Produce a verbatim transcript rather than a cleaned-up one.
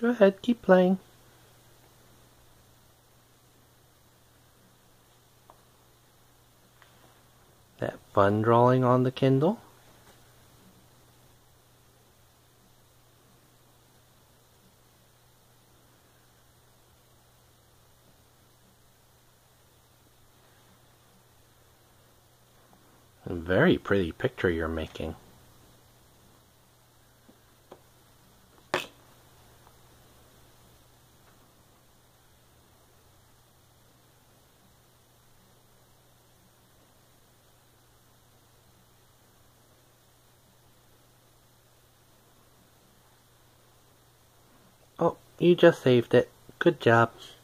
Go ahead, keep playing. That fun drawing on the Kindle? A very pretty picture you're making. Oh, you just saved it. Good job.